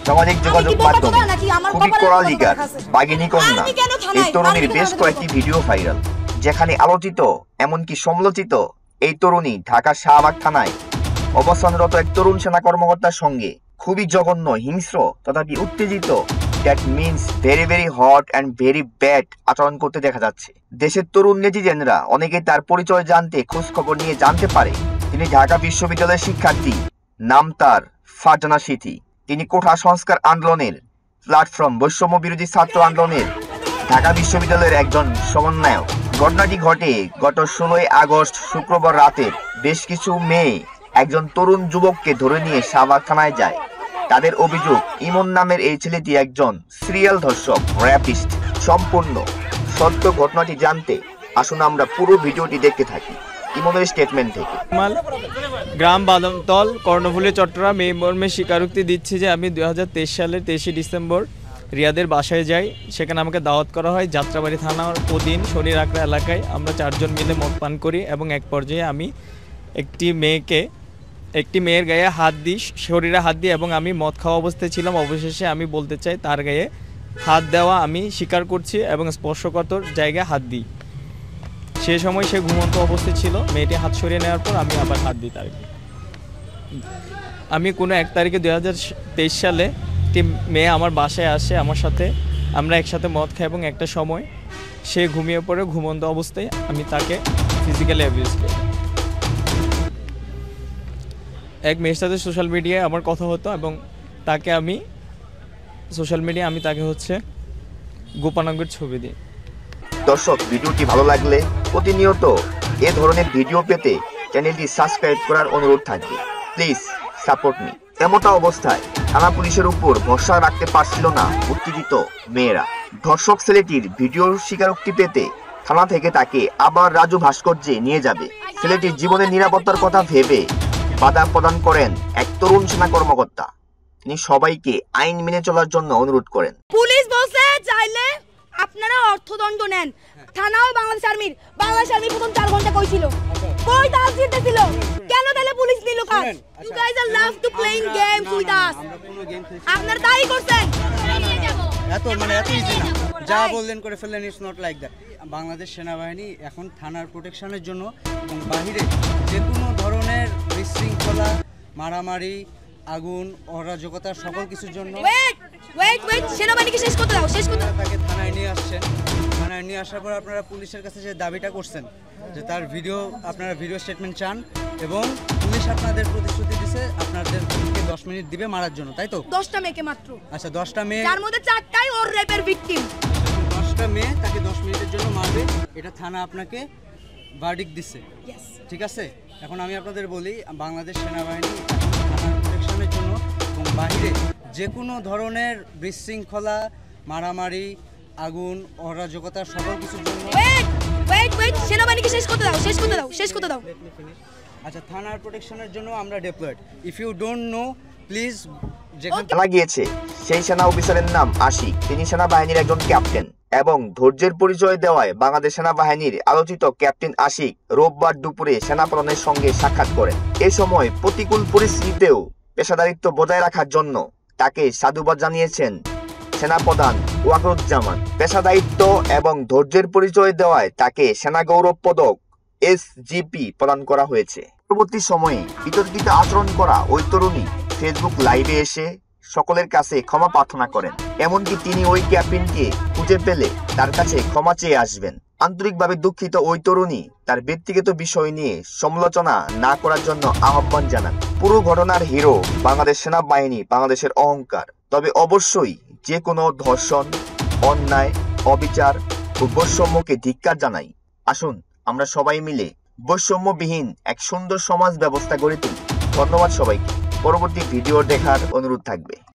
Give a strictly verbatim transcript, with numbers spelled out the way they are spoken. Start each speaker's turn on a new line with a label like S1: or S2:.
S1: সামাজিক যোগাযোগ মাধ্যমে খুবই কড়ালিকার বাঘিনী কন্যা এই তরুণীর বেশ কয়েকটি ভিডিও ভাইরাল, যেখানে আলোচিত এমনকি সমালোচিত এই তরুণী ঢাকা শাহবাগ থানায় অবস্থানরত এক তরুণ সেনা কর্মকর্তার সঙ্গে খুবই জঘন্য, হিংস্র তথাপি উত্তেজিত, that means very very hot and very bad আচরণ করতে দেখা যাচ্ছে। দেশের তরুণ নেটিজেনরা অনেকে তার পরিচয় জানতে খোঁজ খবর নিয়ে জানতে পারে তিনি ঢাকা বিশ্ববিদ্যালয়ের শিক্ষার্থী, নাম তার ফারজানা সিথি। তিনি কোঠা সংস্কার আন্দোলনের প্ল্যাটফর্ম, বৈষম্য বিরোধী ছাত্র আন্দোলনের ঢাকা বিশ্ববিদ্যালয়ের একজন সমন্বয়ক। ঘটনাটি ঘটে গত ষোলোই আগস্ট শুক্রবার রাতে। বেশ কিছু মেয়ে একজন তরুণ যুবককে ধরে নিয়ে শাহবাগ থানায় যায়। তাদের অভিযোগ ইমন নামের এই ছেলেটি একজন সিরিয়াল ধর্ষক, র্যাপিস্ট। সম্পূর্ণ সত্য ঘটনাটি জানতে আসুন আমরা পুরো ভিডিওটি দেখতে থাকি ইমনের স্টেটমেন্ট থেকে।
S2: গ্রাম বাদামতল, কর্ণফুলী, চট্টগ্রাম এই মর্মে স্বীকারোক্তি দিচ্ছি যে আমি দুই হাজার তেইশ সালের তেইশে ডিসেম্বর রিয়াদের বাসায় যাই। সেখানে আমাকে দাওয়াত করা হয় যাত্রাবাড়ি থানার অধীন শনির আকড়া এলাকায়। আমরা চারজন মিলে মদ পান করি এবং এক পর্যায়ে আমি একটি মেয়েকে একটি মেয়ের গায়ে হাত দিই, শরীরে হাত দিই এবং আমি মদ খাওয়া অবস্থায় ছিলাম। অবশেষে আমি বলতে চাই তার গায়ে হাত দেওয়া আমি স্বীকার করছি এবং স্পর্শকাতর জায়গায় হাত দিই। সে সময় সে ঘুমন্ত অবস্থায় ছিল। মেয়েটি হাত সরিয়ে নেওয়ার পর আমি আবার হাত দিই তার। আমি কোনো এক তারিখে দুই হাজার তেইশ সালে একটি মেয়ে আমার বাসায় আসে আমার সাথে, আমরা একসাথে মদ খাই এবং একটা সময় সে ঘুমিয়ে পড়ে। ঘুমন্ত অবস্থায় আমি তাকে ফিজিক্যালি অ্যাবিউজ করি। এক মেয়ের সাথে সোশ্যাল মিডিয়ায় আমার কথা হতো এবং তাকে আমি সোশ্যাল মিডিয়ায় আমি তাকে হচ্ছে গোপানাঙ্গের ছবি দিই।
S1: দর্শক, ভিডিওটি ভালো লাগলে প্রতিনিয়ত এ ধরনের ভিডিও পেতে চ্যানেলটি সাবস্ক্রাইব করার অনুরোধ থাকবে। Please support me. এমতা অবস্থায় থানা পুলিশের উপর ভরসা রাখতে পারছিল না উত্তেজিত মেয়েরা। ধর্ষক ছেলেটির ভিডিওর স্বীকারোক্তি পেতে থানা থেকে তাকে আবার রাজু ভাস্কর্যে নিয়ে যাবে। ছেলেটির জীবনের নিরাপত্তার কথা ভেবে বাধা প্রদান করেন এক তরুণ সেনা কর্মকর্তা। তিনি সবাইকে আইন মেনে চলার জন্য অনুরোধ করেন।
S3: পুলিশ বলছে চাইলে আপনারা অর্থদণ্ড নেন। থানাও বাংলাদেশ আর্মির বাংলাদেশ আর্মি প্রথম চার ঘন্টা কইছিল কই দাস দিতেছিল কেন তাহলে পুলিশ নিল কাজ? You guys are love to playing games with us. আপনারা তাই করছেন।
S4: এত মানে এত ইজি না, যা বললেন করে ফেললেন। It's not like that. Bangladesh সেনাবাহিনী এখন থানার প্রোটেকশনের জন্য এবং বাহিরে যে কোনো ধরনের বিশৃঙ্খলা, মারামারি, আগুন, অরাজকতা সকল কিছুর জন্য
S3: ওয়েট ওয়েট ওয়েট সেনাবাহিনীকে শেষ করতে দাও, শেষ করতে দাও।
S4: তাকে থানায় নিয়ে আসছেন। থানায় নিয়ে আসার পর আপনারা পুলিশের কাছে যে দাবিটা করছেন যে তার ভিডিও, আপনারা ভিডিও স্টেটমেন্ট চান এবং পুলিশ আপনাদের প্রতিশ্রুতি দিয়েছে আপনাদেরকে দশ মিনিট দিবে মারার জন্য, তাই তো?
S3: দশটা মেয়েকে মাত্র।
S4: আচ্ছা, দশটা মেয়ে,
S3: যার মধ্যে চারটাই ওর রেপের ভিকটিম।
S4: দশটা মেয়ে তাকে দশ মিনিটের জন্য মারবে, এটা থানা আপনাকে ভার্ডিক্ট দিচ্ছে, ঠিক আছে? এখন আমি আপনাদের বলি, বাংলাদেশ সেনাবাহিনী থানার প্রোটেকশনের জন্য এবং বাহিরে যে কোনো ধরনের বিশৃঙ্খলা, মারামারি, আগুন, অরাজকতা সকল কিছুর জন্য
S3: ওয়েট ওয়েট ওয়েট সেনাবাহিনীকে শেষ করতে দাও, শেষ করতে দাও, শেষ করতে দাও।
S4: আচ্ছা, থানার প্রোটেকশনের জন্য আমরা deployed. If you don't know please. যেখানে
S1: জানা গিয়েছে সেই সেনা অফিসারের নাম আশিক। তিনি সেনাবাহিনীর একজন ক্যাপ্টেন এবং ধৈর্যের পরিচয় দেওয়ায় বাংলাদেশ সেনাবাহিনীর আলোচিত ক্যাপ্টেন আশিক রোববার দুপুরে সেনাপ্রধানের সঙ্গে সাক্ষাৎ করেন। এ সময় প্রতিকূল পরিস্থিতিতেও পেশাদারিত্ব বজায় রাখার জন্য তাকে সাধুবাদ জানিয়েছেন সেনাপ্রধান ওয়াকরুজ্জামান। পেশাদারিত্ব এবং ধৈর্যের পরিচয় দেওয়ায় তাকে সেনা গৌরব পদক এস জি পি প্রদান করা হয়েছে। পরবর্তী সময়ে বিতর্কিত আচরণ করা ওই তরুণী ফেসবুক লাইভে এসে সকলের কাছে ক্ষমা প্রার্থনা করেন। এমনকি তিনি ওই ক্যাপ্টেনকে খুঁজে পেলে তার কাছে ক্ষমা চেয়ে আসবেন। আন্তরিকভাবে দুঃখিত ওই তরুণী তার ব্যক্তিগত বিষয় নিয়ে সমালোচনা না করার জন্য আহ্বান জানান। পুরো ঘটনার হিরো বাংলাদেশ সেনাবাহিনী, বাংলাদেশের অহংকার। তবে অবশ্যই যে কোনো ধর্ষণ, অন্যায়, অবিচার ও বৈষম্যকে ধিক্কার জানাই। আসুন আমরা সবাই মিলে বৈষম্যবিহীন এক সুন্দর সমাজ ব্যবস্থা গড়ে তুলি। ধন্যবাদ সবাইকে। পরবর্তী ভিডিও দেখার অনুরোধ থাকবে।